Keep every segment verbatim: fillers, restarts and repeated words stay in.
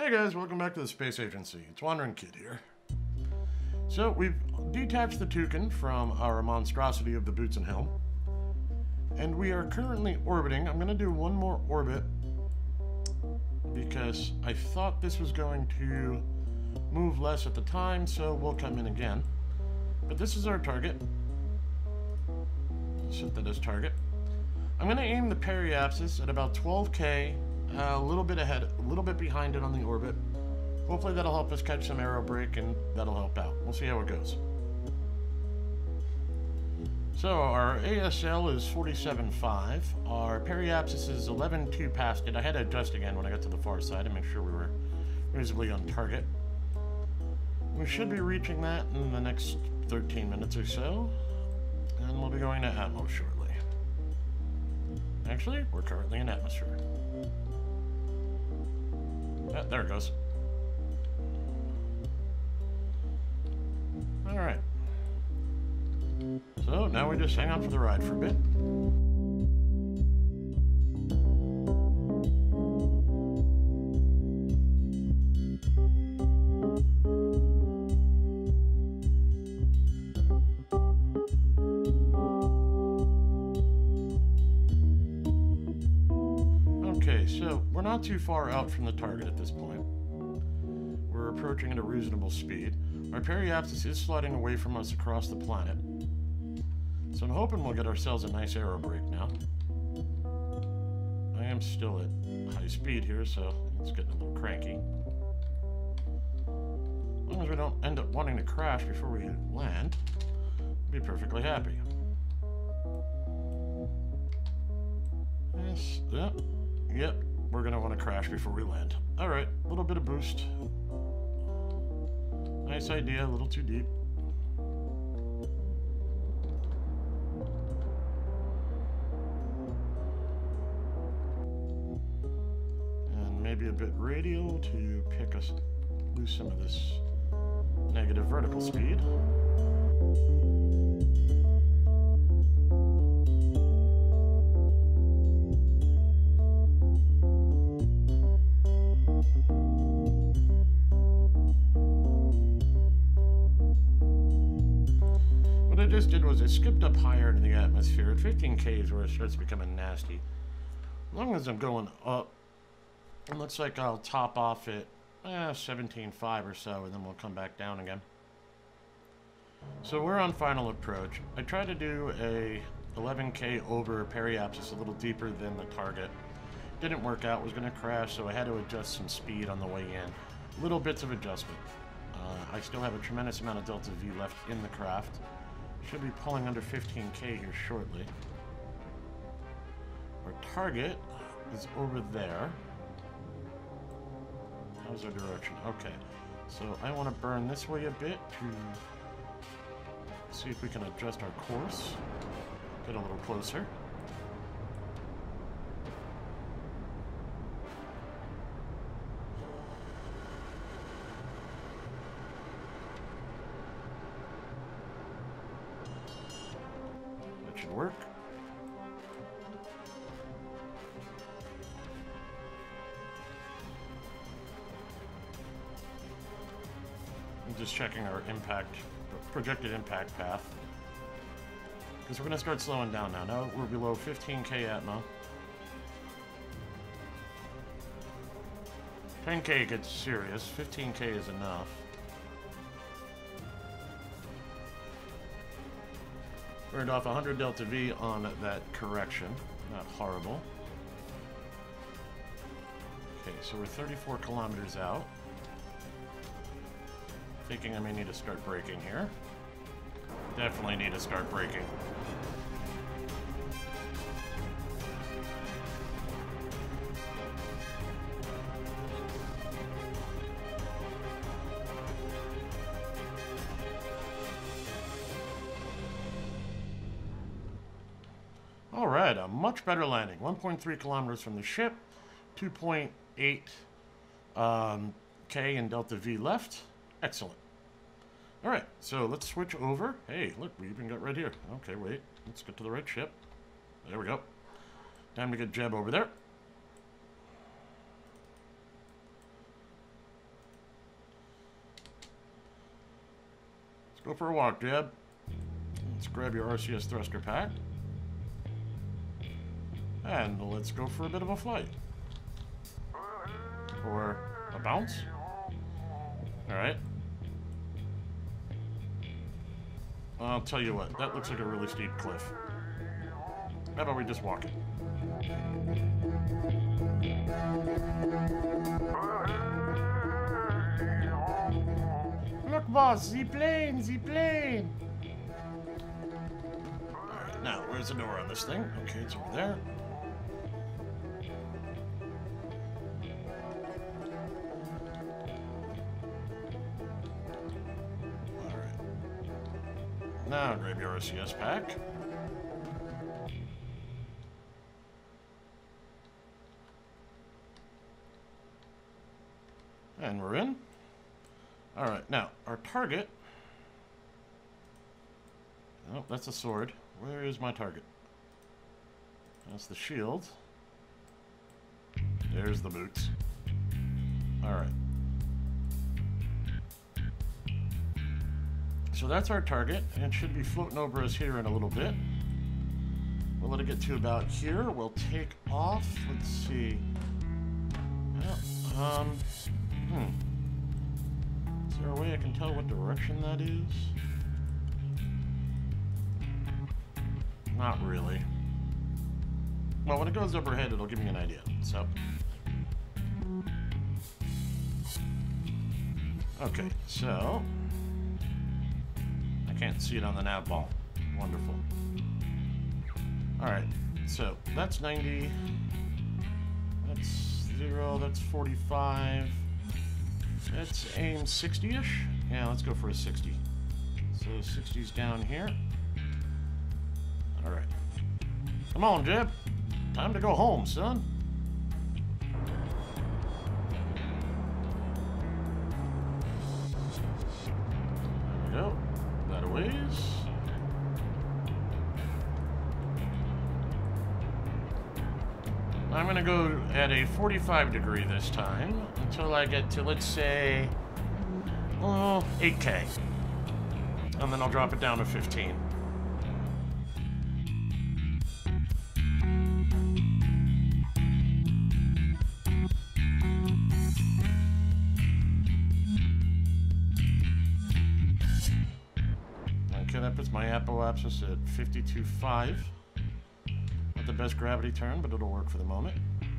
Hey guys, welcome back to the Space Agency. It's Wandering Kid here. So, we've detached the Toucan from our monstrosity of the boots and helm. And we are currently orbiting. I'm going to do one more orbit because I thought this was going to move less at the time, so we'll come in again. But this is our target. Set that as target. I'm going to aim the periapsis at about twelve K, uh, a little bit ahead, a little bit behind it on the orbit. Hopefully that'll help us catch some aero brake, and that'll help out. We'll see how it goes. So our A S L is forty-seven point five. Our periapsis is eleven point two past it. I had to adjust again when I got to the far side to make sure we were reasonably on target. We should be reaching that in the next thirteen minutes or so, and we'll be going to Atmo shortly. Actually, we're currently in atmosphere. Ah, there it goes. Alright. So, now we just hang on for the ride for a bit. Okay, so we're not too far out from the target at this point. We're approaching at a reasonable speed. Our periapsis is sliding away from us across the planet. So I'm hoping we'll get ourselves a nice aero brake now. I am still at high speed here, so it's getting a little cranky. As long as we don't end up wanting to crash before we land, I'll be perfectly happy. Yes, yep, yep, we're gonna want to crash before we land. Alright, a little bit of boost. Nice idea, a little too deep. And maybe a bit radial to pick us, lose some of this negative vertical speed. Just did was it skipped up higher into the atmosphere. At fifteen K is where it starts becoming nasty. As long as I'm going up, it looks like I'll top off at eh, seventeen point five or so, and then we'll come back down again. So we're on final approach. I tried to do a eleven K over periapsis a little deeper than the target. Didn't work out, was going to crash, so I had to adjust some speed on the way in. Little bits of adjustment. Uh, I still have a tremendous amount of delta V left in the craft. Should be pulling under fifteen K here shortly. Our target is over there. How's our direction? Okay. So I want to burn this way a bit to see if we can adjust our course. Get a little closer. Work. I'm just checking our impact, projected impact path, because we're going to start slowing down now. Now we're below fifteen K atmo. ten K gets serious. fifteen K is enough. Burned off one hundred delta V on that correction. Not horrible. Okay, so we're thirty-four kilometers out. Thinking I may need to start braking here. Definitely need to start braking. Alright, a much better landing. one point three kilometers from the ship, two point eight um, K in delta V left. Excellent. Alright, so let's switch over. Hey, look, we even got right here. Okay, wait. Let's get to the right ship. There we go. Time to get Jeb over there. Go for a walk, Jeb. Let's grab your R C S thruster pack. And let's go for a bit of a flight. Or a bounce. Alright. I'll tell you what, that looks like a really steep cliff. How about we just walk it? Look, boss, the plane, the plane! Alright, now, where's the door on this thing? Okay, it's over there. Alright. Now, grab your R C S pack. And we're in. Alright, now, our target... Oh, that's a sword. Where is my target? That's the shield. There's the boots. Alright. So that's our target, and it should be floating over us here in a little bit. We'll let it get to about here. We'll take off. Let's see. Well, um... Hmm. Is there a way I can tell what direction that is? Not really. Well, when it goes overhead, it'll give me an idea, so. Okay, so. I can't see it on the nav ball. Wonderful. Alright, so that's ninety. That's zero, that's forty-five. Let's aim sixty-ish. Yeah, let's go for a sixty. So sixty's down here. Alright. Come on, Jeb. Time to go home, son. There we go. That a ways. I'm gonna go at a forty-five degree this time until I get to, let's say, oh, eight K. And then I'll drop it down to fifteen. Okay, that puts my apoapsis at fifty-two point five. Not the best gravity turn, but it'll work for the moment.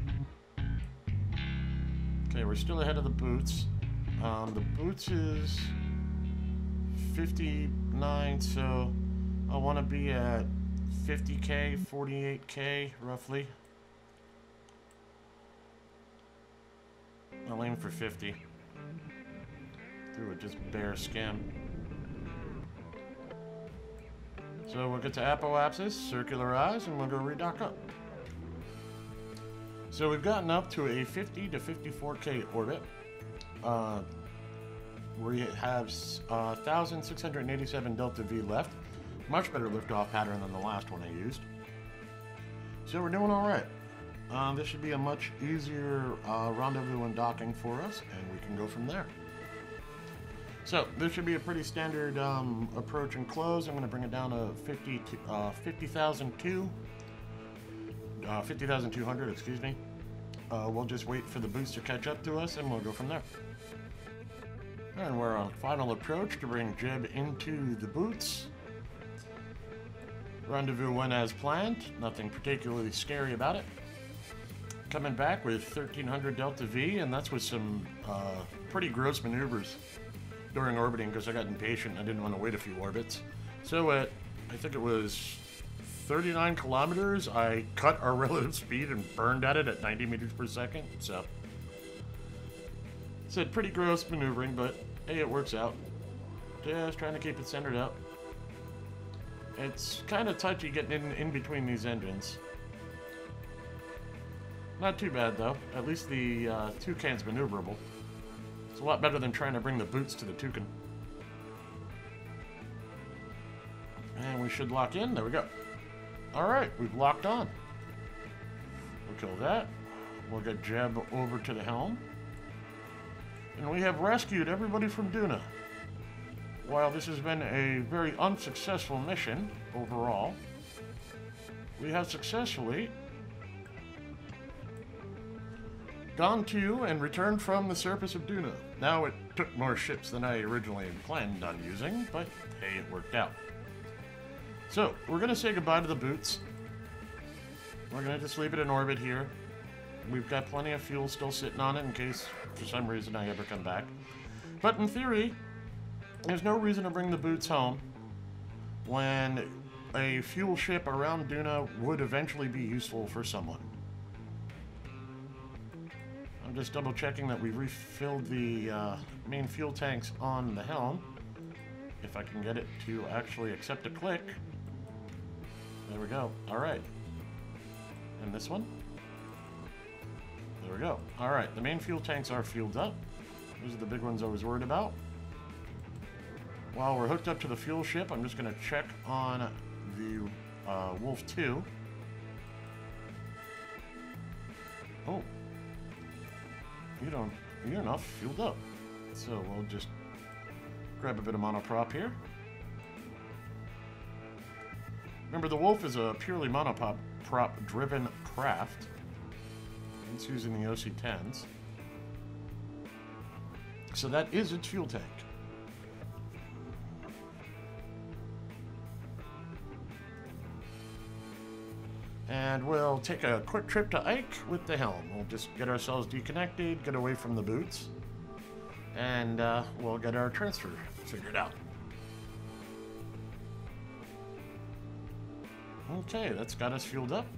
Okay, we're still ahead of the boots. Um, the boots is fifty-nine, so I want to be at fifty K, forty-eight K, roughly. I'll aim for fifty. Do a just bare skim. So we'll get to apoapsis, circular eyes, and we'll go redock up. So we've gotten up to a fifty to fifty-four K orbit. Uh, we have uh, one thousand six hundred eighty-seven delta V left. Much better liftoff pattern than the last one I used. So we're doing all right. Uh, this should be a much easier uh, rendezvous and docking for us, and we can go from there. So this should be a pretty standard um, approach and close. I'm going to bring it down to fifty, uh, fifty thousand two, uh, fifty thousand two hundred, excuse me. Uh, we'll just wait for the boots to catch up to us, and we'll go from there. And we're on final approach to bring Jeb into the boots. Rendezvous went as planned. Nothing particularly scary about it. Coming back with thirteen hundred delta V, and that's with some uh, pretty gross maneuvers during orbiting because I got impatient. I didn't want to wait a few orbits. So at, I think it was thirty-nine kilometers, I cut our relative speed and burned at it at ninety meters per second. So, it's a pretty gross maneuvering, but hey, it works out. Just trying to keep it centered up. It's kind of touchy getting in, in between these engines. Not too bad though. At least the uh, Toucan's maneuverable. It's a lot better than trying to bring the boots to the Toucan. And we should lock in. There we go. Alright, we've locked on. We'll kill that. We'll get Jeb over to the helm. And we have rescued everybody from Duna. while this has been a very unsuccessful mission overall, we have successfully gone to and returned from the surface of Duna. Now, it took more ships than I originally planned on using, but hey, it worked out. So, we're going to say goodbye to the boots. We're going to just leave it in orbit here. We've got plenty of fuel still sitting on it in case, for some reason, I ever come back. But in theory, there's no reason to bring the boots home when a fuel ship around Duna would eventually be useful for someone. I'm just double checking that we've refilled the uh, main fuel tanks on the Helm. If I can get it to actually accept a click. There we go. Alright. And this one? There we go. Alright, the main fuel tanks are fueled up. Those are the big ones I was worried about. While we're hooked up to the fuel ship, I'm just going to check on the uh, Wolf two. Oh. You don't, you're enough fueled up. So we'll just grab a bit of monoprop here. Remember, the Wolf is a purely monoprop prop driven craft. It's using the O C tens. So that is its fuel tank. And we'll take a quick trip to Ike with the Helm. We'll just get ourselves deconnected, get away from the boots, and uh, we'll get our transfer figured out. Okay, that's got us fueled up.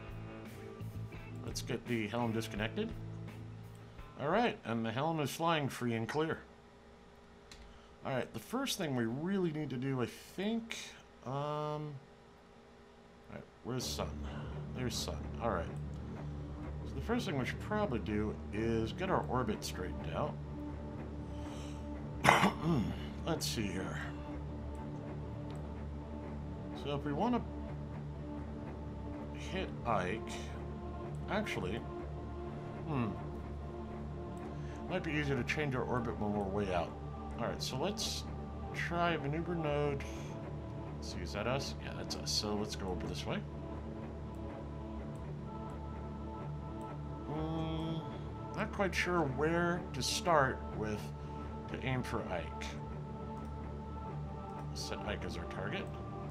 Let's get the Helm disconnected. Alright, and the Helm is flying free and clear. Alright, the first thing we really need to do, I think... Um... Alright, where's Sun? There's Sun. Alright. So the first thing we should probably do is get our orbit straightened out. Let's see here. So if we want to hit Ike... Actually... Hmm... Might be easier to change our orbit when we're way out. Alright, so let's try maneuver node... Let's see, is that us? Yeah, that's us. So let's go over this way. Mm, not quite sure where to start with to aim for Ike. Set Ike as our target.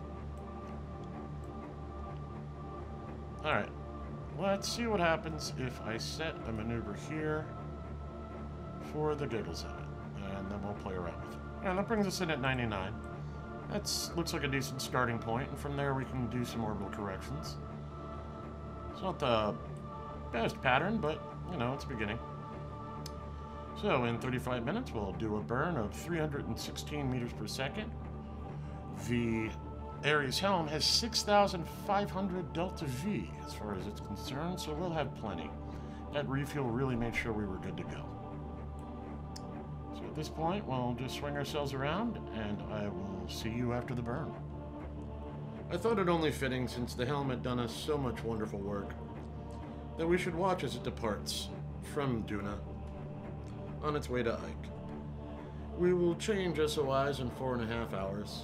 Alright. Let's see what happens if I set a maneuver here for the giggles of it. And then we'll play around with it. And that brings us in at ninety-nine. That looks like a decent starting point, and from there we can do some orbital corrections. It's not the best pattern, but, you know, it's a beginning. So, in thirty-five minutes, we'll do a burn of three hundred sixteen meters per second. The Ares Helm has six thousand five hundred delta V, as far as it's concerned, so we'll have plenty. That refuel really made sure we were good to go. So at this point, we'll just swing ourselves around, and I will see you after the burn. I thought it only fitting, since the Helm had done us so much wonderful work, that we should watch as it departs from Duna on its way to Ike. We will change S O Is in four and a half hours.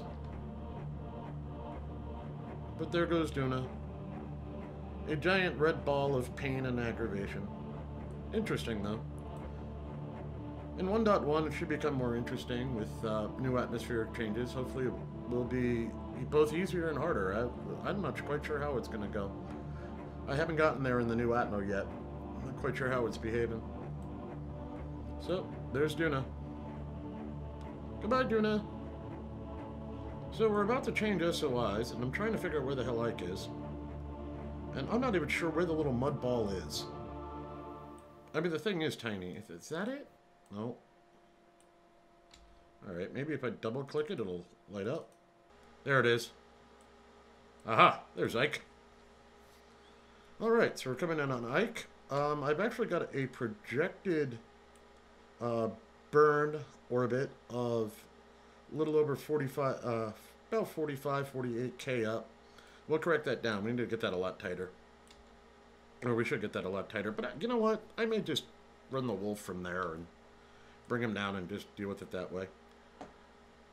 But there goes Duna. A giant red ball of pain and aggravation. Interesting, though. In one point one, it should become more interesting with uh, new atmospheric changes. Hopefully it will be both easier and harder. I, I'm not quite sure how it's going to go. I haven't gotten there in the new Atmo yet. I'm not quite sure how it's behaving. So, there's Duna. Goodbye, Duna. So we're about to change S O Is, and I'm trying to figure out where the hell Ike is. And I'm not even sure where the little mud ball is. I mean, the thing is tiny. Is that it? No. Alright, maybe if I double click it, it'll light up. There it is. Aha! There's Ike. Alright, so we're coming in on Ike. Um, I've actually got a projected uh, burn orbit of a little over forty-five, uh, about forty-five, forty-eight K up. We'll correct that down. We need to get that a lot tighter. Or we should get that a lot tighter. But you know what? I may just run the Wolf from there and bring him down and just deal with it that way.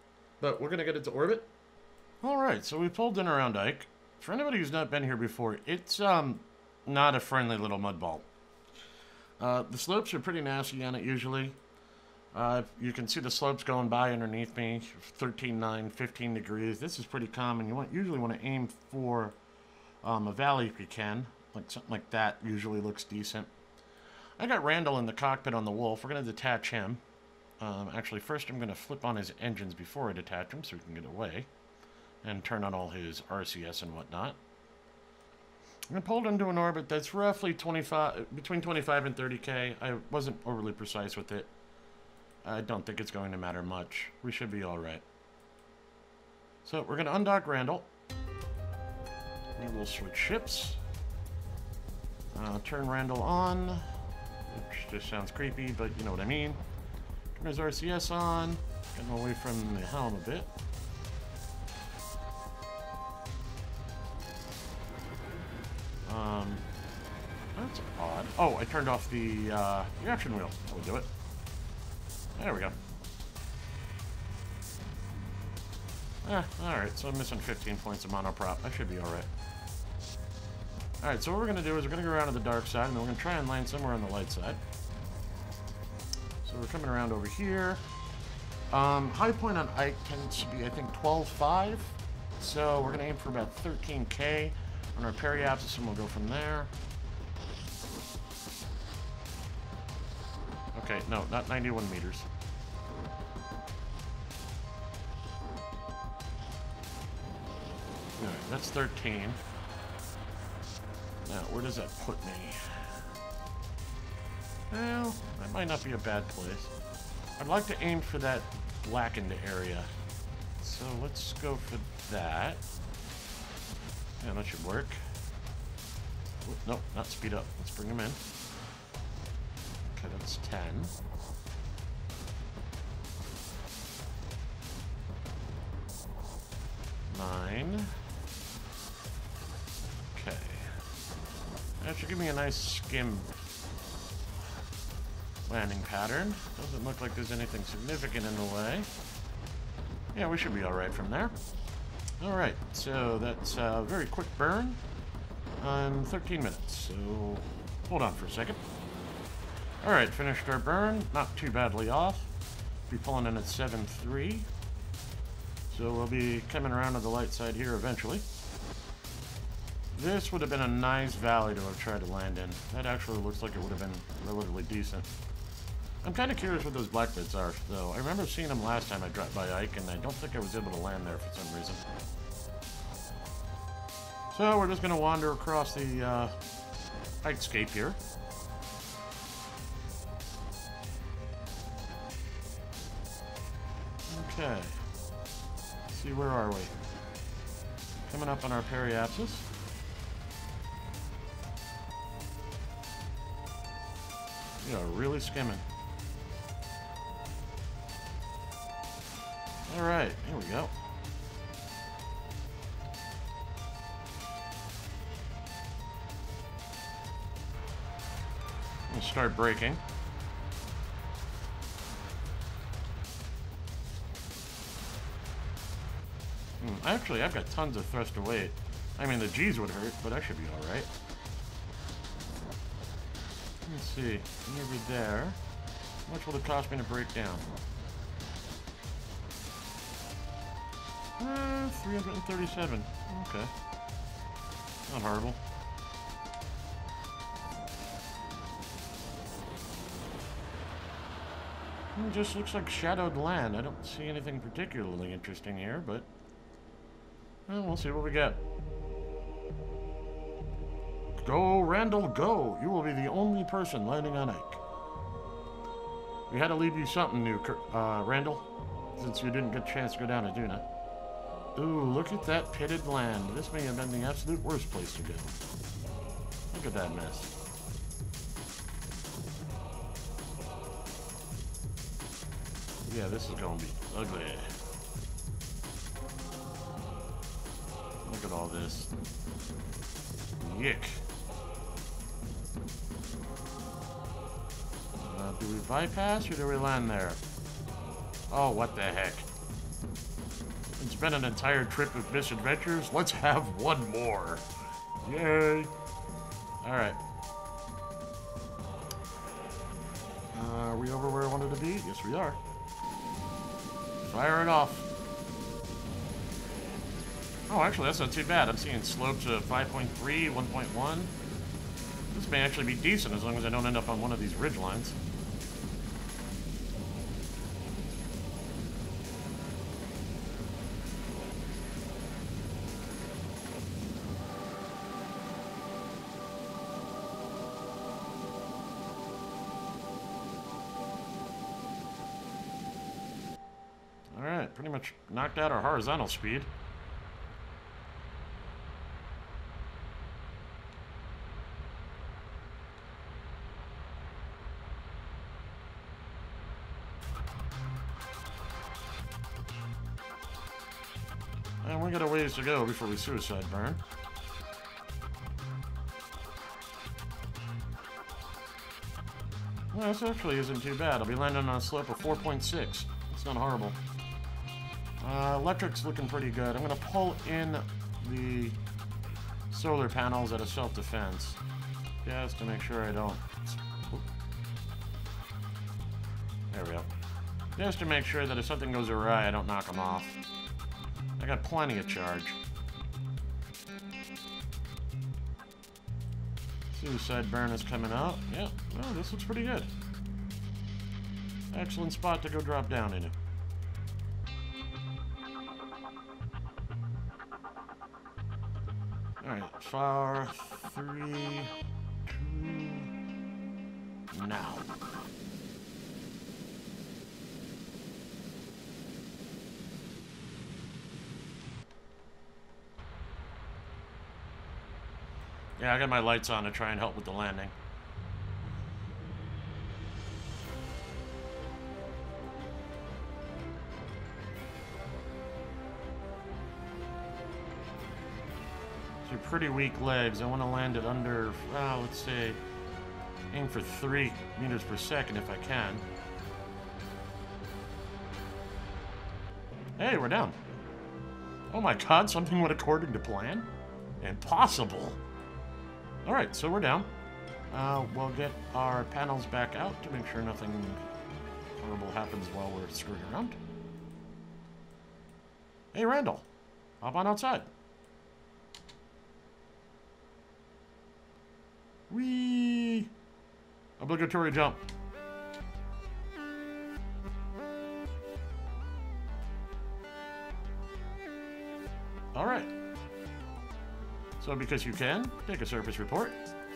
But we're going to get into orbit. Alright, so we pulled in around Ike. For anybody who's not been here before, it's um not a friendly little mud ball. Uh, the slopes are pretty nasty on it usually. Uh, you can see the slopes going by underneath me, thirteen nine, fifteen degrees. This is pretty common. You want usually want to aim for um, a valley if you can. Like something like that usually looks decent. I got Randall in the cockpit on the Wolf. We're going to detach him. Um, actually, first I'm going to flip on his engines before I detach him so we can get away. And turn on all his R C S and whatnot. I'm pulled into an orbit that's roughly twenty-five, between twenty-five and thirty K. I wasn't overly precise with it. I don't think it's going to matter much. We should be alright. So, we're going to undock Randall. We will switch ships. Uh, turn Randall on. Which just sounds creepy, but you know what I mean. Turn his R C S on. Getting away from the helm a bit. Um, that's odd. Oh, I turned off the uh, reaction wheel. That would do it. There we go. Ah, alright, so I'm missing fifteen points of monoprop. I should be alright. Alright, so what we're going to do is we're going to go around to the dark side, and then we're going to try and land somewhere on the light side. So we're coming around over here. Um, high point on Ike tends to be, I think, twelve five. So we're going to aim for about thirteen K. On our periapsis, and we'll go from there. Okay, no, not ninety-one meters. Alright, that's thirteen. Now, where does that put me? Well, that might not be a bad place. I'd like to aim for that blackened area. So let's go for that. Yeah, that should work. Oop, nope, not speed up. Let's bring him in. Okay, that's ten. Nine. Okay. That should give me a nice skim landing pattern. Doesn't look like there's anything significant in the way. Yeah, we should be alright from there. Alright, so that's a very quick burn on thirteen minutes, so hold on for a second. Alright, finished our burn, not too badly off. Be pulling in at seven three, so we'll be coming around to the light side here eventually. This would have been a nice valley to have tried to land in. That actually looks like it would have been relatively decent. I'm kind of curious what those black bits are, though. I remember seeing them last time I dropped by Ike, and I don't think I was able to land there for some reason. So we're just going to wander across the uh, Ikescape here. Okay. Let's see, where are we? Coming up on our periapsis. We are really skimming. Alright, here we go. I'm gonna start braking. Hmm, actually, I've got tons of thrust to weight. I mean, the G's would hurt, but I should be alright. Let's see, over there. How much will it cost me to break down? Uh, three hundred thirty-seven. Okay. Not horrible. It just looks like shadowed land. I don't see anything particularly interesting here, but well, we'll see what we get. Go, Randall, go! You will be the only person landing on Ike. We had to leave you something new, uh, Randall, since you didn't get a chance to go down to Duna. Ooh, look at that pitted land. This may have been the absolute worst place to go. Look at that mess. Yeah, this is gonna be ugly. Look at all this. Yick. Uh, do we bypass or do we land there? Oh, what the heck. It's been an entire trip of misadventures. Let's have one more. Yay. Alright. Uh, are we over where I wanted to be? Yes, we are. Fire it off. Oh, actually, that's not too bad. I'm seeing slopes of five point three, one point one. This may actually be decent as long as I don't end up on one of these ridge lines. Alright, pretty much knocked out our horizontal speed. And we got a ways to go before we suicide burn. Well, this actually isn't too bad. I'll be landing on a slope of four point six. It's not horrible. Uh, electric's looking pretty good. I'm going to pull in the solar panels at a self-defense. Just to make sure I don't... There we go. Just to make sure that if something goes awry, I don't knock them off. I got plenty of charge. Suicide burn is coming out. Yeah, well, this looks pretty good. Excellent spot to go drop down into. Alright, far, three, two, now. Yeah, I got my lights on to try and help with the landing. So pretty weak legs. I want to land it under, well, let's say, aim for three meters per second if I can. Hey, we're down. Oh my god, something went according to plan? Impossible. Alright, so we're down. Uh, we'll get our panels back out to make sure nothing horrible happens while we're screwing around. Hey, Randall. Hop on outside. Whee! Obligatory jump. Alright. So because you can, take a surface report.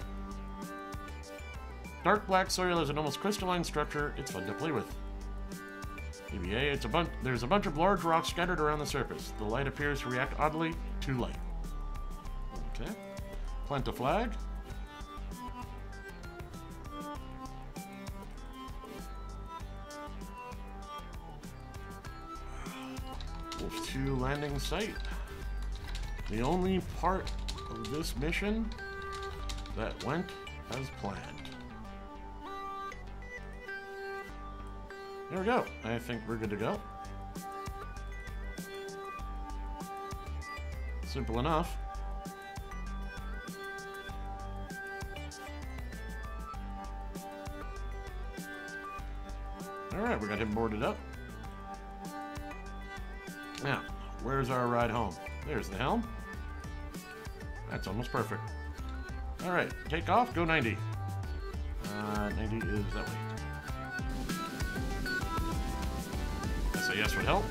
Dark black soil is an almost crystalline structure. It's fun to play with. E V A, it's a bunch. There's a bunch of large rocks scattered around the surface. The light appears to react oddly to light. Okay. Plant a flag. Wolf two landing site. The only part of this mission that went as planned. There we go. I think we're good to go. Simple enough. Alright, we got him boarded up. Now, where's our ride home? There's the Helm. That's almost perfect. Alright, take off, go ninety. Uh, ninety is that way. Guess a yes would help.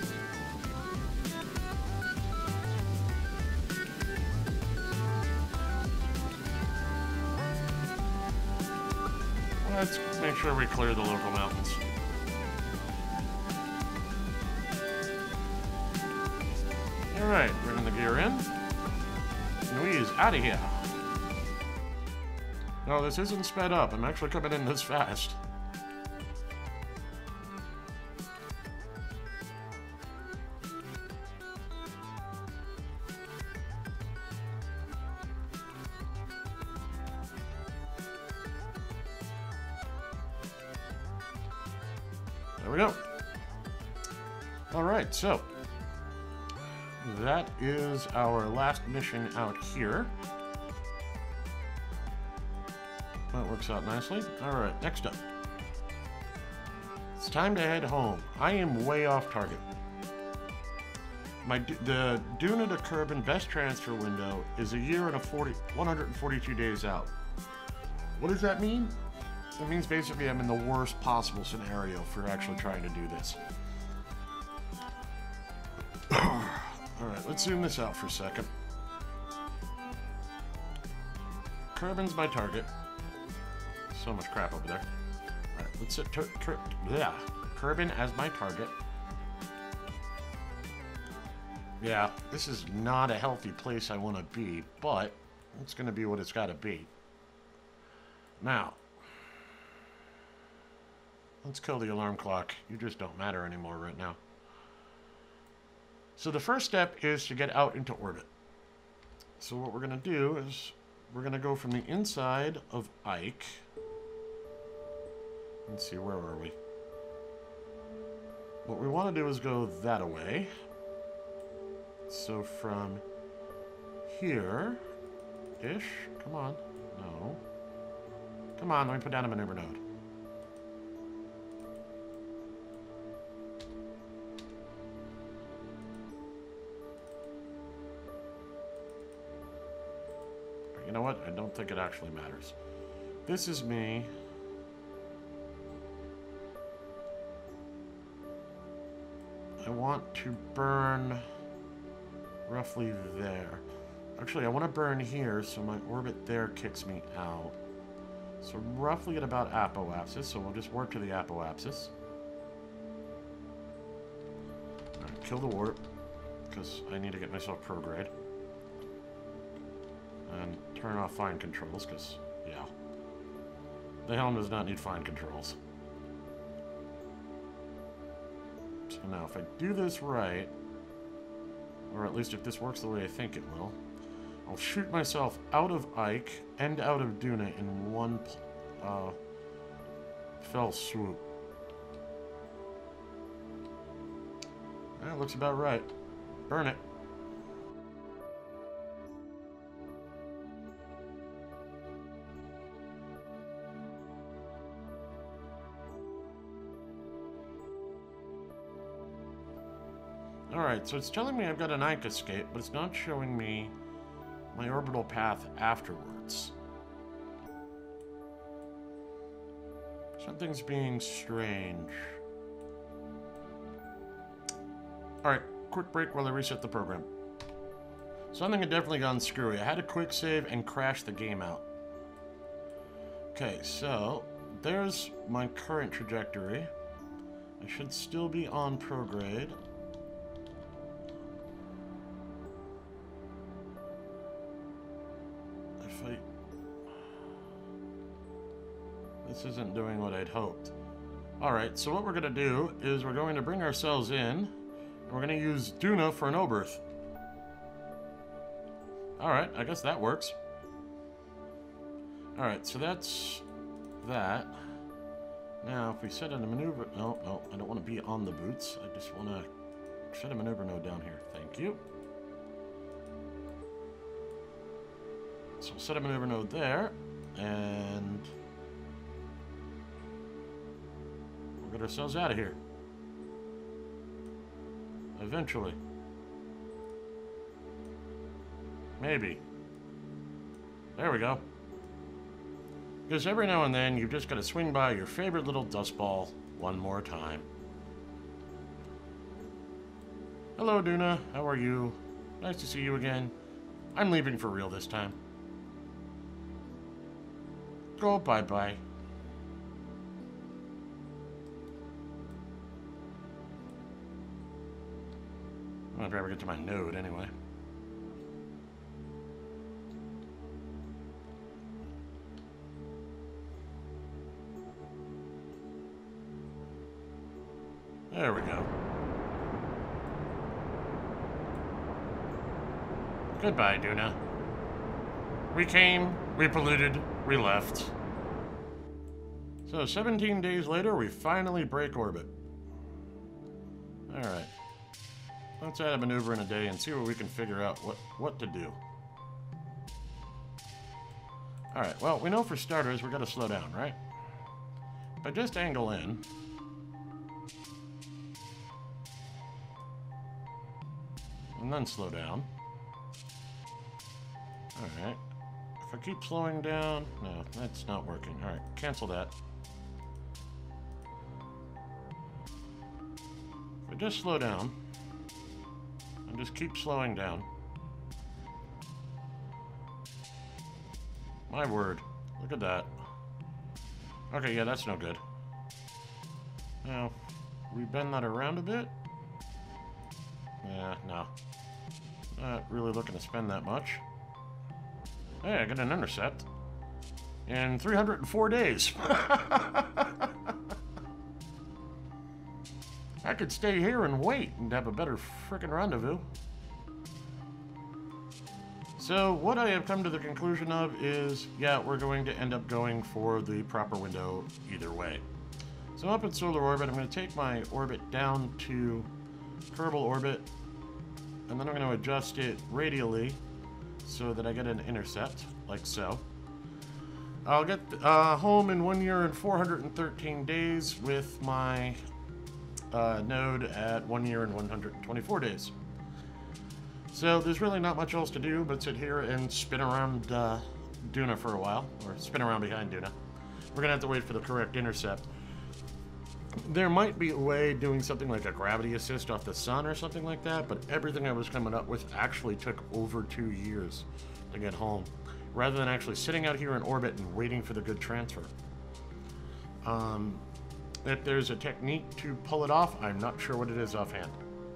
Let's make sure we clear the local mountains. Alright, bringing the gear in. Louise, out of here. No, this isn't sped up. I'm actually coming in this fast. There we go. Alright, so that is our last mission out here. That works out nicely. Alright, next up. It's time to head home. I am way off target. My the Duna to Kerbin best transfer window is a year and a forty, one hundred forty-two days out. What does that mean? It means basically I'm in the worst possible scenario for actually trying to do this. Alright, let's zoom this out for a second. Kerbin's my target. So much crap over there. Alright, let's set yeah, Kerbin as my target. Yeah, this is not a healthy place I want to be, but it's going to be what it's got to be. Now, let's kill the alarm clock. You just don't matter anymore right now. So the first step is to get out into orbit. So what we're going to do is we're going to go from the inside of Ike. Let's see, where were we? What we want to do is go that away. So from here-ish, come on, no. Come on, let me put down a maneuver node. You know what? I don't think it actually matters. This is me. I want to burn roughly there. Actually, I want to burn here, so my orbit there kicks me out. So roughly at about apoapsis, so we'll just work to the apoapsis. Alright, kill the warp, because I need to get myself prograde. And turn off fine controls, because, yeah. The Helm does not need fine controls. So now, if I do this right, or at least if this works the way I think it will, I'll shoot myself out of Ike and out of Duna in one uh, fell swoop. That looks about right. Burn it. Alright, so it's telling me I've got an Ike escape, but it's not showing me my orbital path afterwards. Something's being strange. Alright, quick break while I reset the program. Something had definitely gone screwy. I had a quick save and crashed the game out. Okay, so there's my current trajectory. I should still be on prograde. This isn't doing what I'd hoped. Alright, so what we're going to do is we're going to bring ourselves in, and we're going to use Duna for an O-berth. Alright, I guess that works. Alright, so that's that. Now, if we set a maneuver... No, no, I don't want to be on the boots. I just want to set a maneuver node down here. Thank you. So we'll set a maneuver node there, and... get ourselves out of here. Eventually. Maybe. There we go. Because every now and then, you've just got to swing by your favorite little dust ball one more time. Hello, Duna. How are you? Nice to see you again. I'm leaving for real this time. Go bye-bye. I'd rather get to my node anyway. There we go. Goodbye, Duna. We came, we polluted, we left. So seventeen days later, we finally break orbit. Alright. let's add a maneuver in a day and see what we can figure out what, what to do. Alright, well, we know for starters we're going to slow down, right? If I just angle in... and then slow down. Alright. If I keep slowing down... no, that's not working. Alright, cancel that. If I just slow down... and just keep slowing down... my word. Look at that. Okay, yeah, that's no good. Now, we bend that around a bit? Yeah, no. Not really looking to spend that much. Hey, I got an intercept. In three hundred four days. I could stay here and wait and have a better frickin' rendezvous. So, what I have come to the conclusion of is, yeah, we're going to end up going for the proper window either way. So up at solar orbit, I'm going to take my orbit down to Kerbal orbit, and then I'm going to adjust it radially so that I get an intercept, like so. I'll get uh, home in one year and four hundred thirteen days with my uh, node at one year and one hundred twenty-four days. So there's really not much else to do but sit here and spin around uh, Duna for a while, or spin around behind Duna. We're going to have to wait for the correct intercept. There might be a way doing something like a gravity assist off the sun or something like that, but everything I was coming up with actually took over two years to get home, rather than actually sitting out here in orbit and waiting for the good transfer. Um, if there's a technique to pull it off, I'm not sure what it is offhand.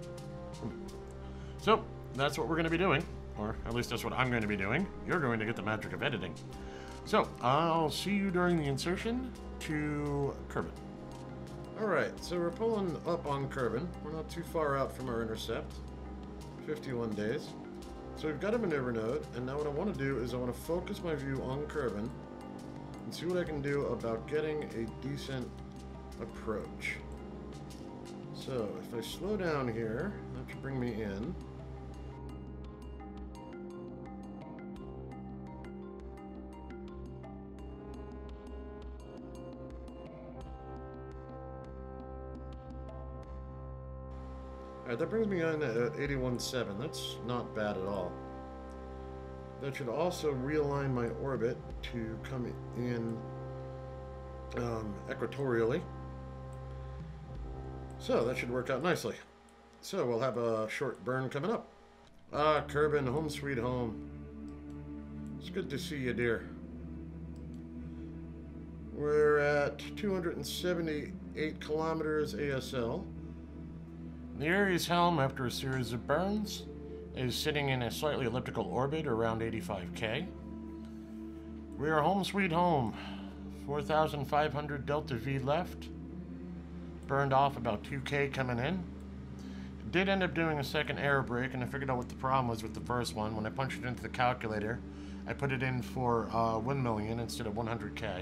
So, that's what we're going to be doing, or at least that's what I'm going to be doing. You're going to get the magic of editing. So, I'll see you during the insertion to Kerbin. Alright, so we're pulling up on Kerbin. We're not too far out from our intercept. fifty-one days. So we've got a maneuver node, and now what I want to do is I want to focus my view on Kerbin and see what I can do about getting a decent approach. So, if I slow down here, that should bring me in. Alright, that brings me in at eighty-one point seven. That's not bad at all. That should also realign my orbit to come in um, equatorially. So that should work out nicely. So we'll have a short burn coming up. Ah, Kerbin, home sweet home. It's good to see you, dear. We're at two hundred seventy-eight kilometers A S L. The Ares Helm, after a series of burns, is sitting in a slightly elliptical orbit around eighty-five K. We are home sweet home. four thousand five hundred Delta V left. Burned off about two K coming in. Did end up doing a second air brake, and I figured out what the problem was with the first one. When I punched it into the calculator, I put it in for uh, one million instead of one hundred K.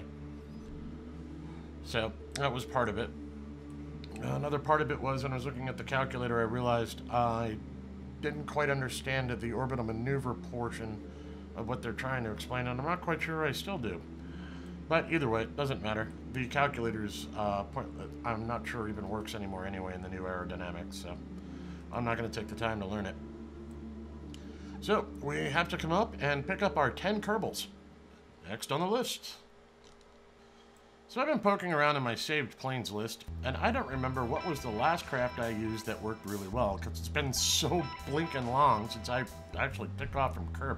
So, that was part of it. Another part of it was when I was looking at the calculator, I realized I didn't quite understand the orbital maneuver portion of what they're trying to explain, and I'm not quite sure I still do. But either way, it doesn't matter. The calculator's uh, point, I'm not sure even works anymore anyway in the new aerodynamics, so I'm not going to take the time to learn it. So, we have to come up and pick up our ten Kerbals. Next on the list. So I've been poking around in my saved planes list, and I don't remember what was the last craft I used that worked really well, because it's been so blinking long since I actually took off from Kerbin.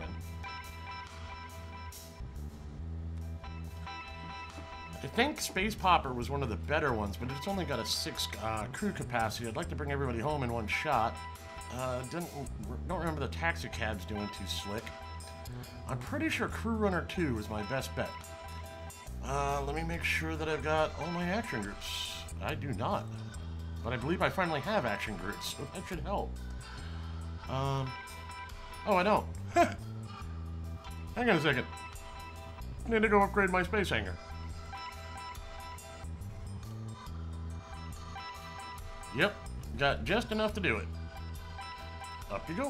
I think Space Popper was one of the better ones, but it's only got a six uh, crew capacity. I'd like to bring everybody home in one shot. Uh, didn't, don't remember the taxi cabs doing too slick. I'm pretty sure Crew Runner two is my best bet. Uh, let me make sure that I've got all my action groups. I do not. But I believe I finally have action groups, so that should help. Um, oh, I don't. Hang on a second. I need to go upgrade my space hangar. Yep, got just enough to do it. Up you go.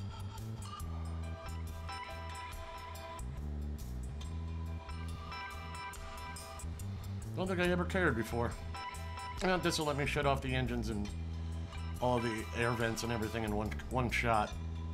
Don't think I ever cared before. Well, this will let me shut off the engines and all the air vents and everything in one one shot.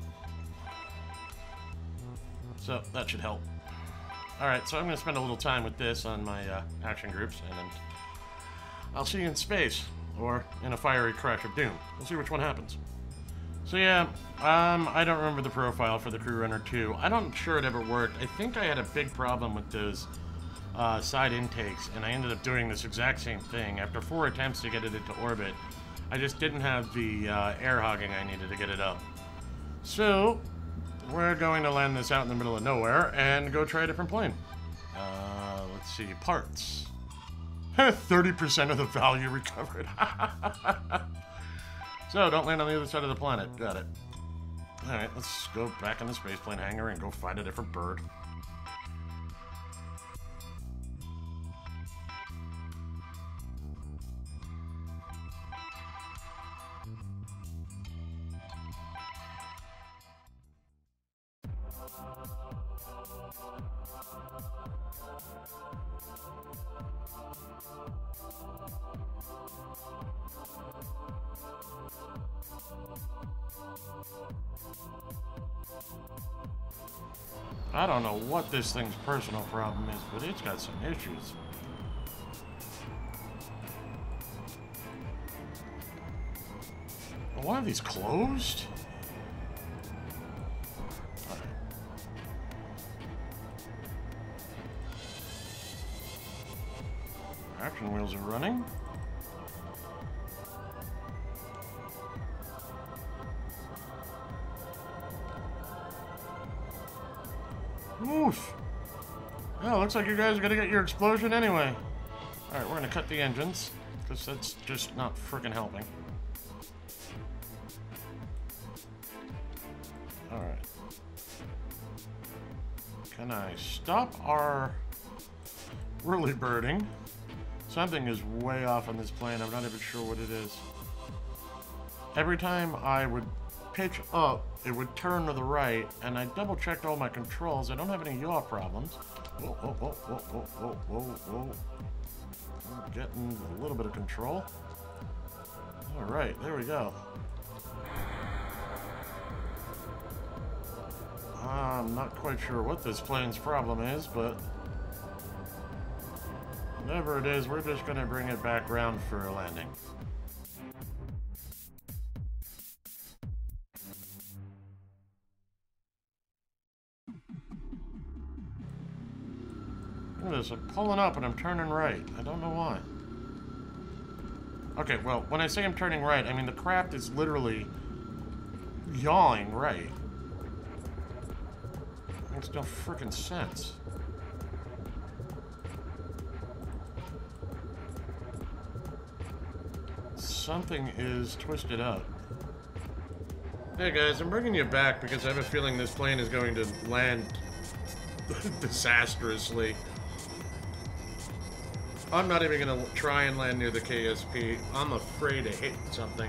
So that should help. Alright, so I'm going to spend a little time with this on my uh, action groups, and then I'll see you in space, or in a fiery crash of doom. We'll see which one happens. So yeah, um, I don't remember the profile for the Crew Runner two. I'm not sure it ever worked. I think I had a big problem with those uh, side intakes, and I ended up doing this exact same thing. After four attempts to get it into orbit, I just didn't have the uh, air hogging I needed to get it up. So we're going to land this out in the middle of nowhere and go try a different plane. Uh, let's see, parts. thirty percent of the value recovered. So, don't land on the other side of the planet. Got it. Alright, let's go back in the spaceplane hangar and go find a different bird. I don't know what this thing's personal problem is, but it's got some issues. Are one of these closed? All right. Action wheels are running. Oof. Oh, looks like you guys are gonna get your explosion anyway. Alright, we're gonna cut the engines, because that's just not freaking helping. Alright. Can I stop our whirly birding? Something is way off on this plane. I'm not even sure what it is. Every time I would pitch up, it would turn to the right, and I double checked all my controls. I don't have any yaw problems. Whoa, whoa, whoa, whoa, whoa, whoa, whoa, whoa. I'm getting a little bit of control. Alright, there we go. I'm not quite sure what this plane's problem is, but whatever it is, we're just gonna bring it back round for a landing. Look at this, I'm pulling up and I'm turning right. I don't know why. Okay, well, when I say I'm turning right, I mean the craft is literally yawing right. Makes no frickin' sense. Something is twisted up. Hey guys, I'm bringing you back because I have a feeling this plane is going to land disastrously. I'm not even going to try and land near the K S P. I'm afraid of hitting something.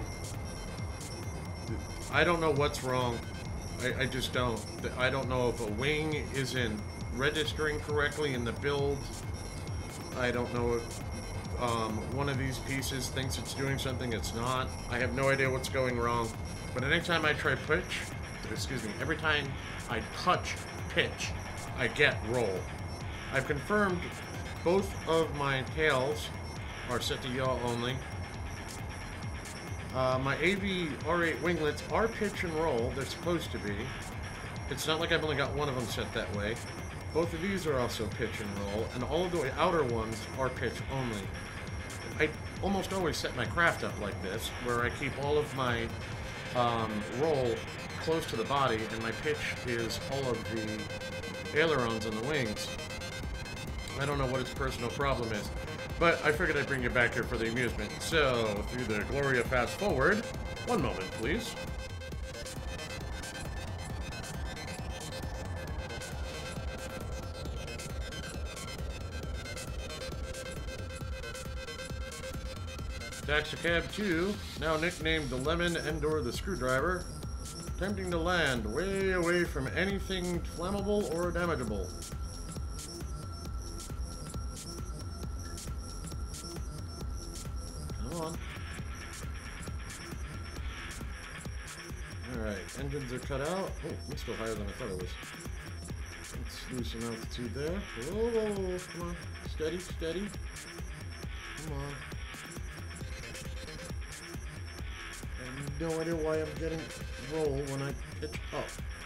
I don't know what's wrong. I, I just don't. I don't know if a wing isn't registering correctly in the build. I don't know if um, one of these pieces thinks it's doing something it's not. I have no idea what's going wrong. But anytime I try pitch, excuse me, every time I touch pitch, I get roll. I've confirmed both of my tails are set to yaw only. Uh, my A V R eight winglets are pitch and roll. They're supposed to be. It's not like I've only got one of them set that way. Both of these are also pitch and roll, and all of the outer ones are pitch only. I almost always set my craft up like this, where I keep all of my um, roll close to the body, and my pitch is all of the ailerons and the wings. I don't know what its personal problem is, but I figured I'd bring you back here for the amusement. So, through the glory of fast forward, one moment, please. Taxicab two, now nicknamed the Lemon and or the Screwdriver. attempting to land way away from anything flammable or damageable. Come on. Alright, engines are cut out. Oh, it's still higher than I thought it was. Let's lose some altitude there. Whoa, whoa, whoa, come on. Steady, steady. Come on. I have no idea why I'm getting roll when I pitch up.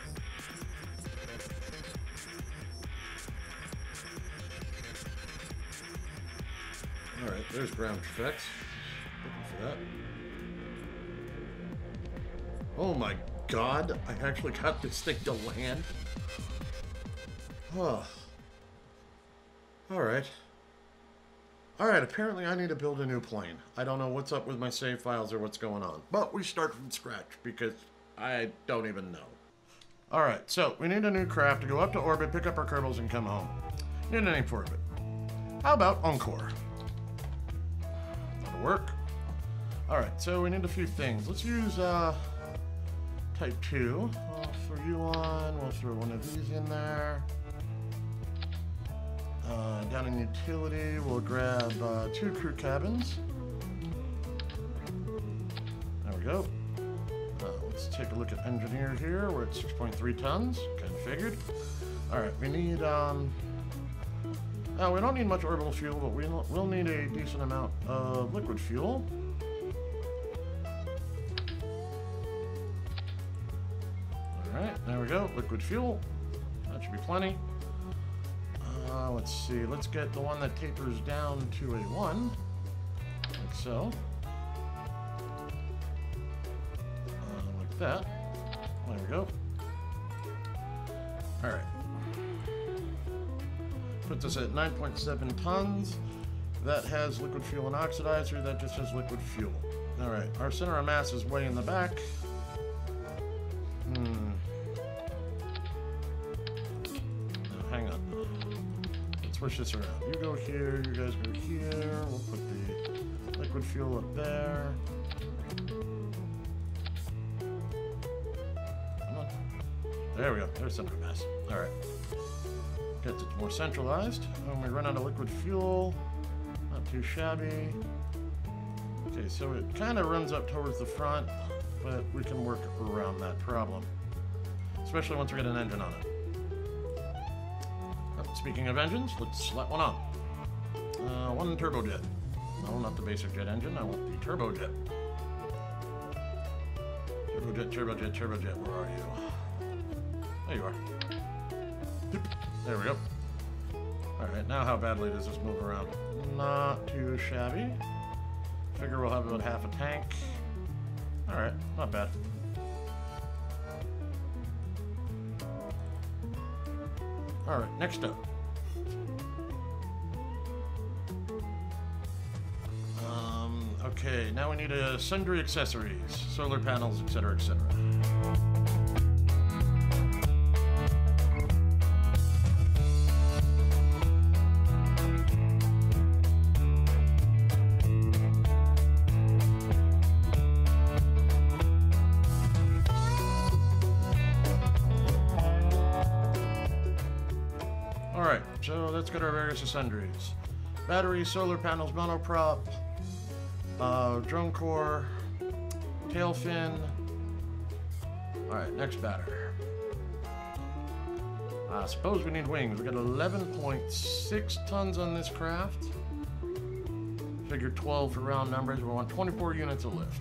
Alright, there's ground effects. Looking for that. Oh my god, I actually got this thing to land. Oh. Alright. Alright, apparently I need to build a new plane. I don't know what's up with my save files or what's going on. But we start from scratch because I don't even know. Alright, so we need a new craft to go up to orbit, pick up our Kerbals, and come home. Need a name for it. How about Encore? That'll work. Alright, so we need a few things. Let's use, uh... Type two. I'll throw you on. We'll throw one of these in there. Uh, down in utility, we'll grab uh, two crew cabins. There we go. Uh, let's take a look at engineer here. We're at six point three tons. Kind of figured. All right, we need. Um, uh, we don't need much orbital fuel, but we will need a decent amount of liquid fuel. Alright, there we go. Liquid fuel. That should be plenty. Uh, let's see. Let's get the one that tapers down to a one. Like so. Uh, like that. There we go. Alright. Puts us at nine point seven tons. That has liquid fuel and oxidizer. That just has liquid fuel. Alright, our center of mass is way in the back. Hmm. Hang on. Let's switch this around. You go here, you guys go here. We'll put the liquid fuel up there. Come on. There we go. There's center of mass. Alright. Gets it more centralized. When we run out of liquid fuel, not too shabby. Okay, so it kind of runs up towards the front, but we can work around that problem. Especially once we get an engine on it. Speaking of engines, let's slap one on. Uh, one turbojet. No, not the basic jet engine. I want the turbojet. Turbojet, turbojet, turbojet. Where are you? There you are. There we go. Alright, now how badly does this move around? Not too shabby. Figure we'll have about half a tank. Alright, not bad. Alright, next up. Um, okay, now we need a sundry accessories, solar panels, et cetera, et cetera. Alright, so let's get our various sundries. Battery, solar panels, monoprop, uh, drone core, tail fin. Alright, next batter. I suppose we need wings. We got eleven point six tons on this craft. Figure twelve for round numbers. We want twenty-four units of lift.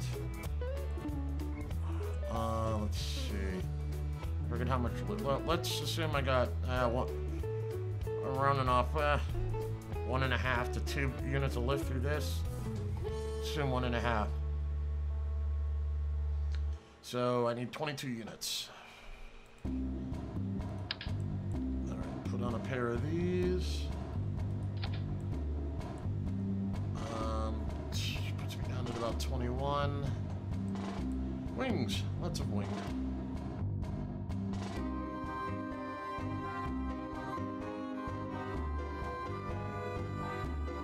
Uh, let's see. Forget how much lift. Well, let's assume I got uh, one. I'm running off uh, one and a half to two units of lift through this. Assume one and a half. So I need twenty-two units. Alright, put on a pair of these. Um, puts me down at about twenty-one. Wings, lots of wings.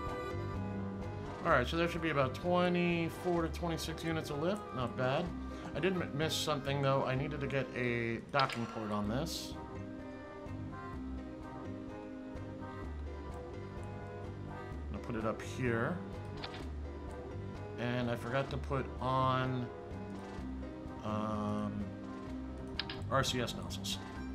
Alright, so there should be about twenty-four to twenty-six units of lift. Not bad. I did m miss something, though. I needed to get a docking port on this. I'm gonna put it up here. And I forgot to put on um, R C S nozzles.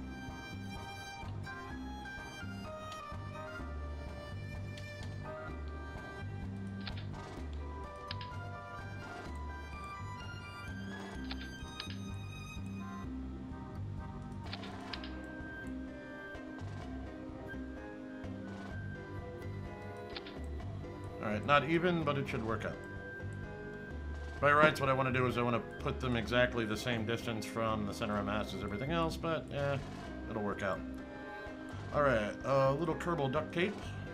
Alright, not even, but it should work out. By rights, what I want to do is I want to put them exactly the same distance from the center of mass as everything else, but yeah, it'll work out. Alright, a uh, little Kerbin duct tape.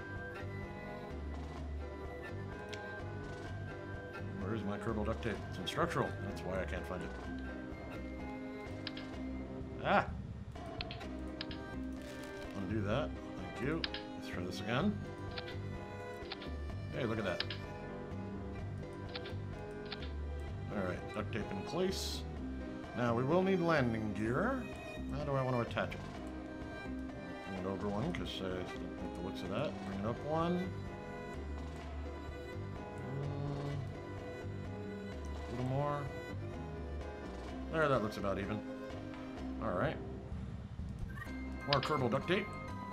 Where's my Kerbin duct tape? It's in structural. That's why I can't find it. Ah! Undo that. Thank you. Let's try this again. Hey, look at that. Alright, duct tape in place. Now, we will need landing gear. How do I want to attach it? Bring it over one, because I don't like the looks of that. Bring it up one. Mm, a little more. There, that looks about even. Alright. More Kerbin duct tape.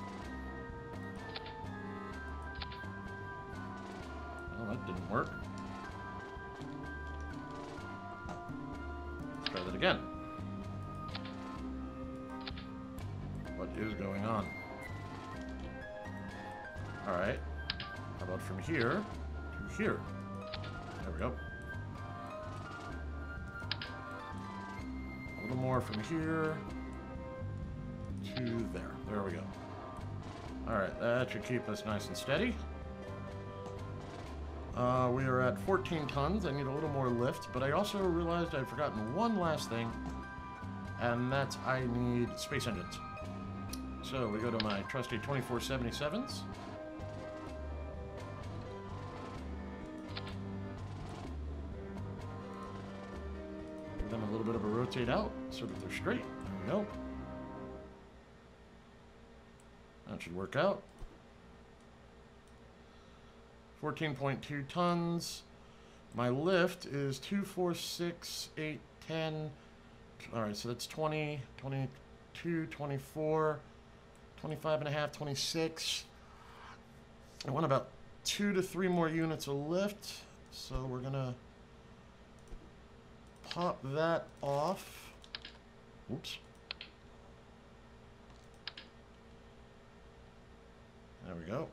Well, that didn't work. Let's try that again. What is going on? Alright. How about from here to here? There we go. A little more from here to there. There we go. Alright, that should keep us nice and steady. Uh, we are at fourteen tons. I need a little more lift, but I also realized I'd forgotten one last thing, and that's I need space engines. So we go to my trusty twenty-four seventy-sevens. Give them a little bit of a rotate out so that they're straight. There we go. That should work out. fourteen point two tons. My lift is two, four, six, eight, ten. Alright, so that's twenty, twenty-two, twenty-four, twenty-five and a half, twenty-six. I want about two to three more units of lift. So we're going to pop that off. Oops. There we go.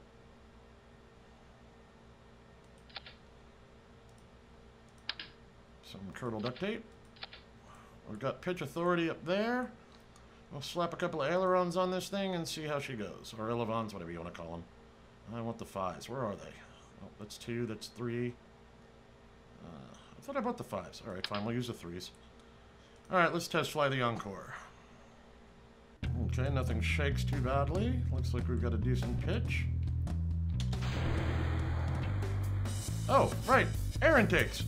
Some Kerbin duct tape. We've got pitch authority up there. We'll slap a couple of ailerons on this thing and see how she goes. Or elevons, whatever you want to call them. I want the fives. Where are they? Oh, that's two, that's three. Uh, I thought I bought the fives. Alright, fine, we'll use the threes. Alright, let's test fly the Encore. Okay, nothing shakes too badly. Looks like we've got a decent pitch. Oh, right, air intakes.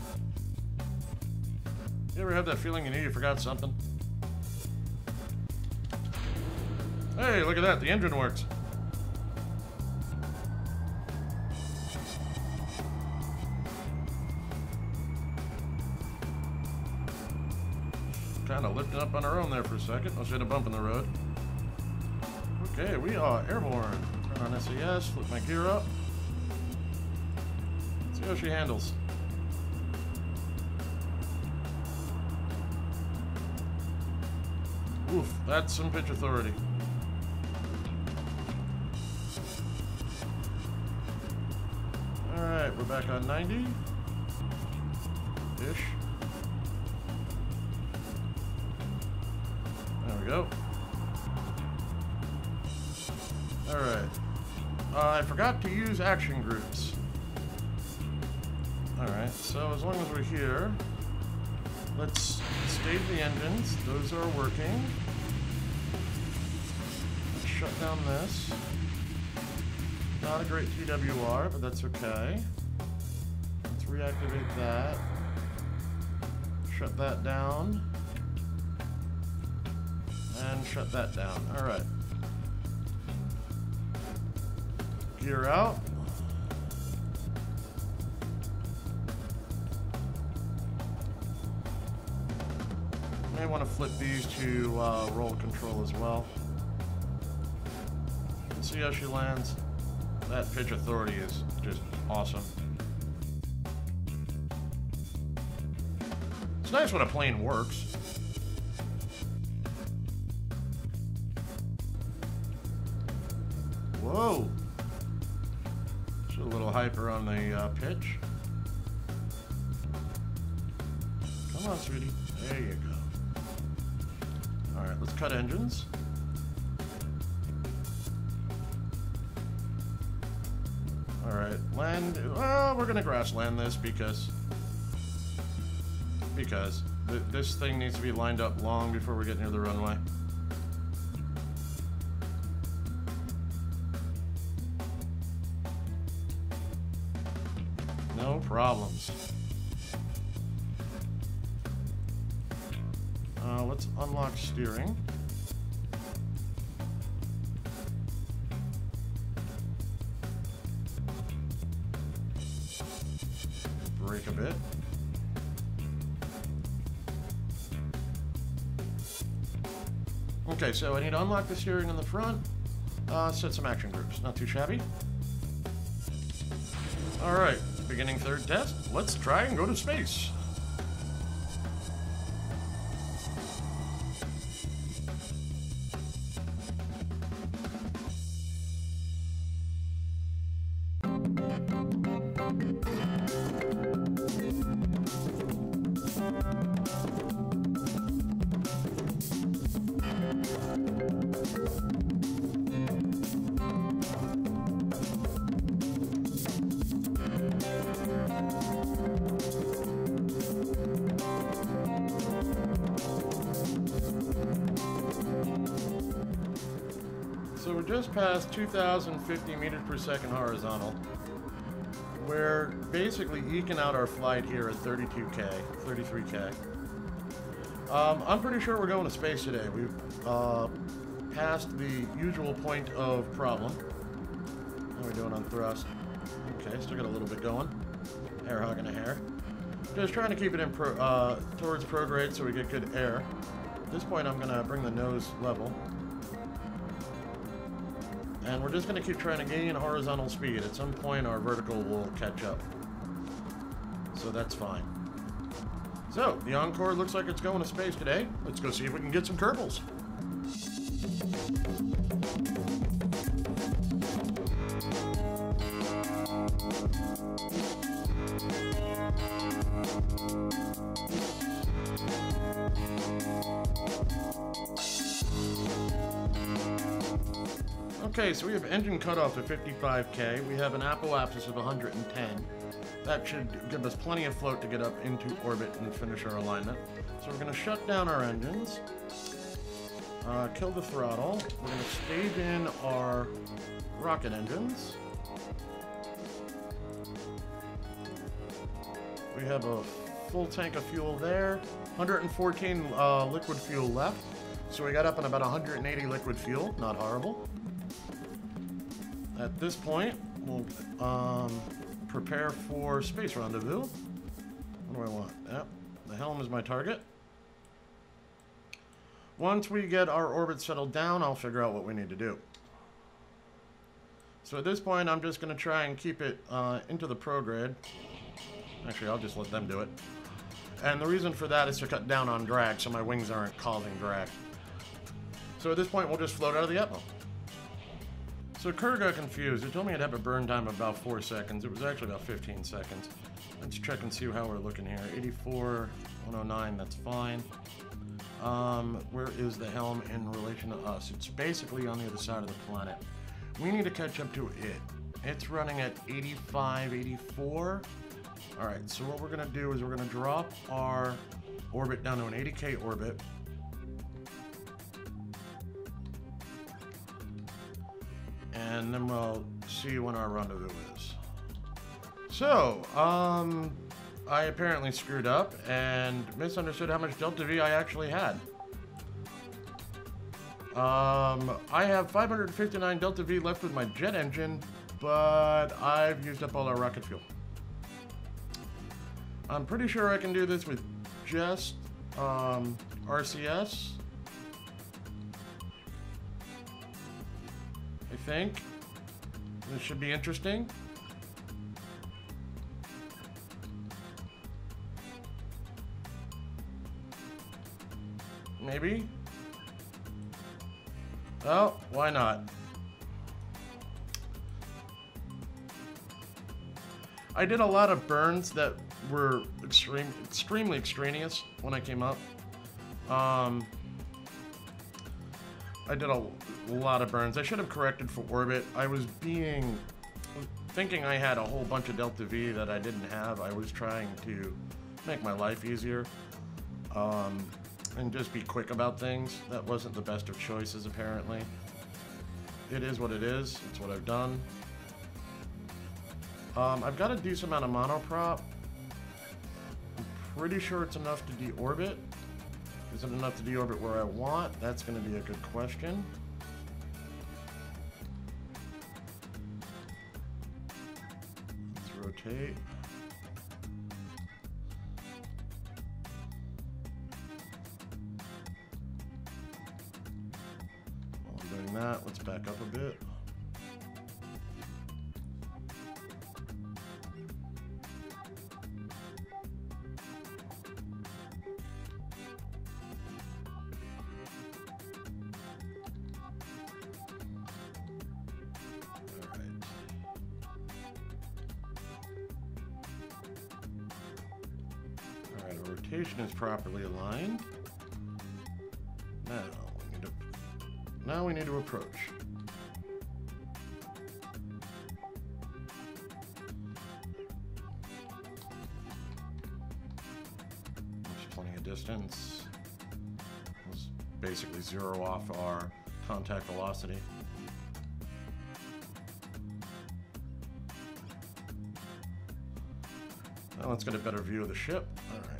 You ever have that feeling you knew you forgot something? Hey, look at that, the engine works. Kind of lifting up on our own there for a second. I'll hit a bump in the road. Okay, we are airborne. Turn on S E S, flip my gear up. See how she handles. Oof, that's some pitch authority. Alright, we're back on ninety. Ish. There we go. Alright. Uh, I forgot to use action groups. Alright, so as long as we're here, let's stage the engines. Those are working. Let's shut down this. Not a great T W R, but that's okay. Let's reactivate that. Shut that down. And shut that down. Alright. Gear out. May want to flip these to uh, roll control as well. See how she lands. That pitch authority is just awesome. It's nice when a plane works. Whoa! Just a little hyper on the uh, pitch. Come on, sweetie. There you go. Alright, let's cut engines. Alright, land. Well, we're gonna grass land this because. Because th this thing needs to be lined up long before we get near the runway. No problems. Uh, let's unlock steering. Brake a bit. Okay, so I need to unlock the steering in the front, uh, set some action groups. Not too shabby. Alright, beginning third test. Let's try and go to space. So we're just past two thousand fifty meters per second horizontal. We're basically eking out our flight here at thirty-two K, thirty-three K. Um, I'm pretty sure we're going to space today. We've uh, passed the usual point of problem. How are we doing on thrust? Okay, still got a little bit going. Air hogging a hair. Just trying to keep it in pro, uh, towards prograde so we get good air. At this point, I'm going to bring the nose level. And we're just going to keep trying to gain horizontal speed. At some point, our vertical will catch up. So that's fine. So, the Encore looks like it's going to space today. Let's go see if we can get some Kerbals. Okay, so we have engine cutoff at fifty-five K. We have an apoapsis of one hundred ten. That should give us plenty of float to get up into orbit and finish our alignment. So we're going to shut down our engines, uh, kill the throttle. We're going to stage in our rocket engines. We have a full tank of fuel there. one hundred fourteen uh, liquid fuel left. So we got up on about one hundred eighty liquid fuel. Not horrible. At this point, we'll um, prepare for space rendezvous. What do I want? Yep, the Helm is my target. Once we get our orbit settled down, I'll figure out what we need to do. So at this point, I'm just going to try and keep it uh, into the prograde. Actually, I'll just let them do it. And the reason for that is to cut down on drag, so my wings aren't causing drag. So at this point, we'll just float out of the Atmo. So Kerr got confused. It told me I'd have a burn time of about four seconds. It was actually about fifteen seconds. Let's check and see how we're looking here. eighty-four, one oh nine, that's fine. Um, where is the Helm in relation to us? It's basically on the other side of the planet. We need to catch up to it. It's running at eighty-five, eighty-four. Alright, so what we're going to do is we're going to drop our orbit down to an eighty K orbit. And then we'll see when our rendezvous is. So, um, I apparently screwed up and misunderstood how much Delta V I actually had. Um, I have five hundred fifty-nine Delta V left with my jet engine, but I've used up all our rocket fuel. I'm pretty sure I can do this with just um, R C S. I think. This should be interesting. Maybe. Oh, why not? I did a lot of burns that were extreme, extremely extraneous when I came up. Um, I did a lot of burns. I should have corrected for orbit. I was being, thinking I had a whole bunch of Delta V that I didn't have. I was trying to make my life easier. Um, and just be quick about things. That wasn't the best of choices, apparently. It is what it is. It's what I've done. Um, I've got a decent amount of monoprop. I'm pretty sure it's enough to deorbit. Is it enough to deorbit where I want? That's going to be a good question. Let's rotate. That. Let's back up a bit. All right, our rotation is properly aligned. Now Now we need to approach. There's plenty of distance. Let's basically zero off our contact velocity. Now let's get a better view of the ship. All right.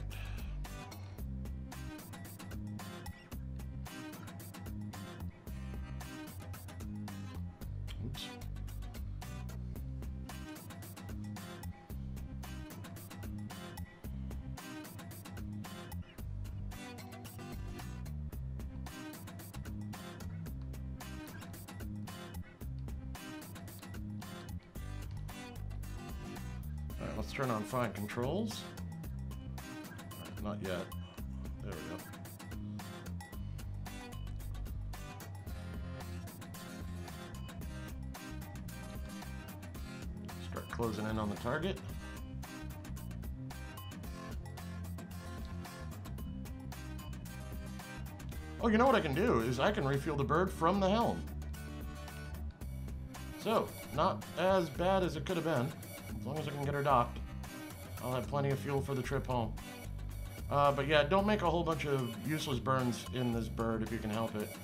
Let's turn on fine controls. Right, not yet. There we go. Start closing in on the target. Oh, you know what I can do is I can refuel the bird from the helm. So, not as bad as it could have been. As long as I can get her docked, I'll have plenty of fuel for the trip home. Uh, but yeah, don't make a whole bunch of useless burns in this bird if you can help it.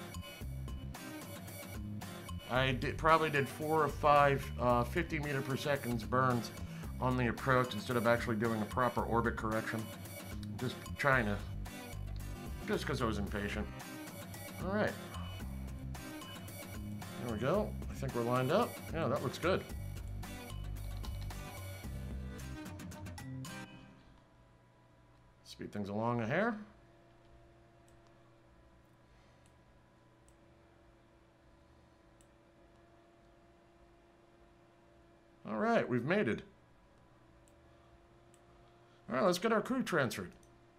I did, probably did four or five uh, fifty meter per second burns on the approach instead of actually doing a proper orbit correction. Just trying to, just because I was impatient. All right. There we go. I think we're lined up. Yeah, that looks good. Speed things along a hair. All right, we've made it. All right, let's get our crew transferred.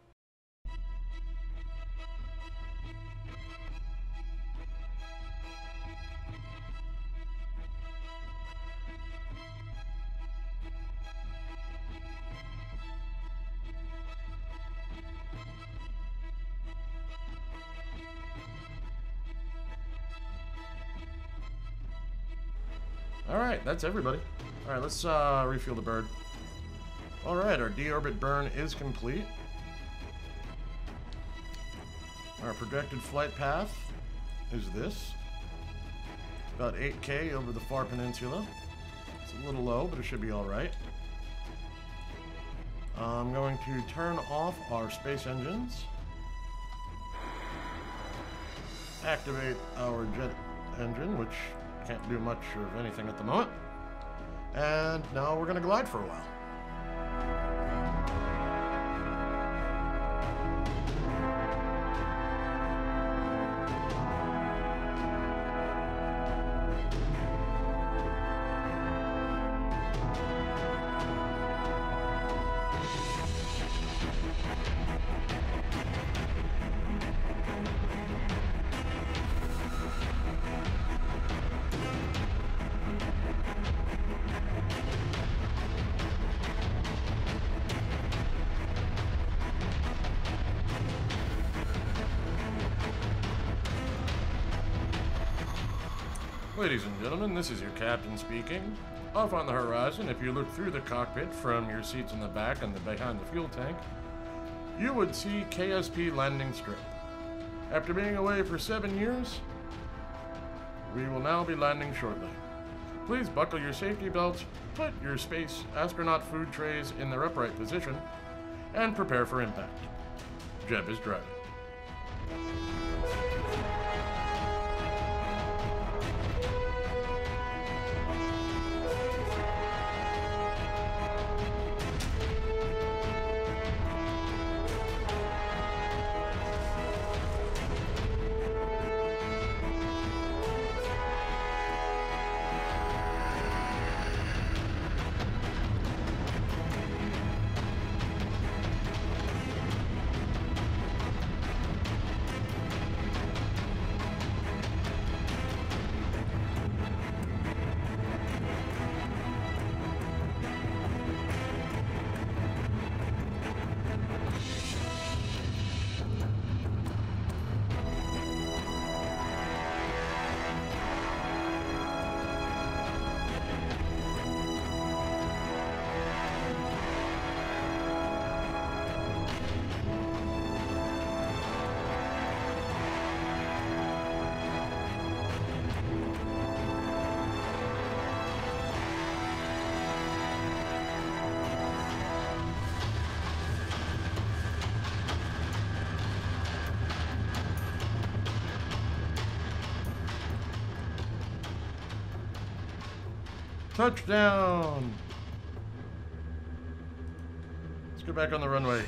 Alright, that's everybody. Alright, let's uh, refuel the bird. Alright, our deorbit burn is complete. Our projected flight path is this. About eight K over the far peninsula. It's a little low, but it should be alright. I'm going to turn off our space engines, activate our jet engine, which can't do much of anything at the moment, and now we're going to glide for a while. Ladies and gentlemen, this is your captain speaking. Off on the horizon, if you look through the cockpit from your seats in the back and the behind the fuel tank, you would see K S P landing strip. After being away for seven years, we will now be landing shortly. Please buckle your safety belts, put your space astronaut food trays in their upright position, and prepare for impact. Jeb is driving. Touchdown! Let's go back on the runway.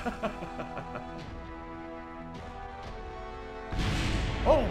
Oh!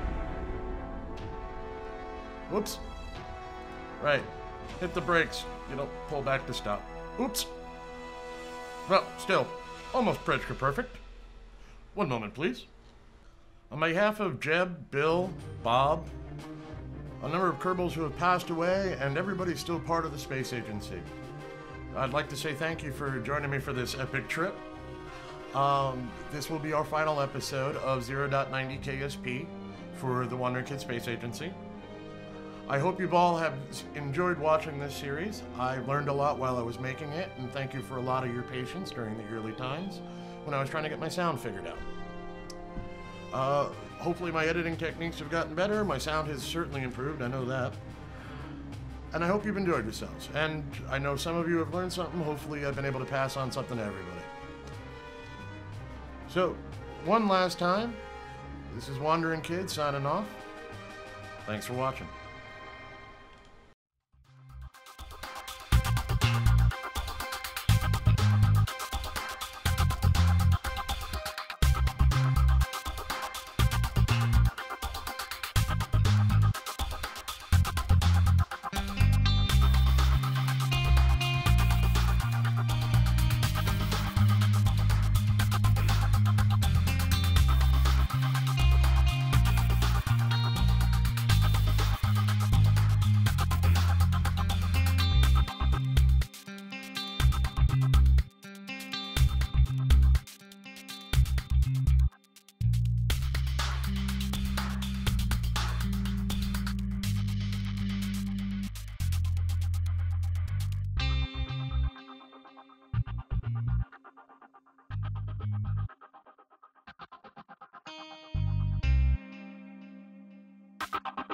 Whoops. Right. Hit the brakes. You don't pull back to stop. Oops. Well, still, almost picture perfect. One moment, please. On behalf of Jeb, Bill, Bob, a number of Kerbals who have passed away, and everybody still part of the space agency, I'd like to say thank you for joining me for this epic trip. Um, this will be our final episode of zero point ninety K S P for the Wandering Kid Space Agency. I hope you all have enjoyed watching this series. I learned a lot while I was making it, and thank you for a lot of your patience during the early times when I was trying to get my sound figured out. Uh, hopefully my editing techniques have gotten better. My sound has certainly improved, I know that. And I hope you've enjoyed yourselves. And I know some of you have learned something. Hopefully I've been able to pass on something to everybody. So, one last time, this is Wandering Kid signing off. Thanks for watching. You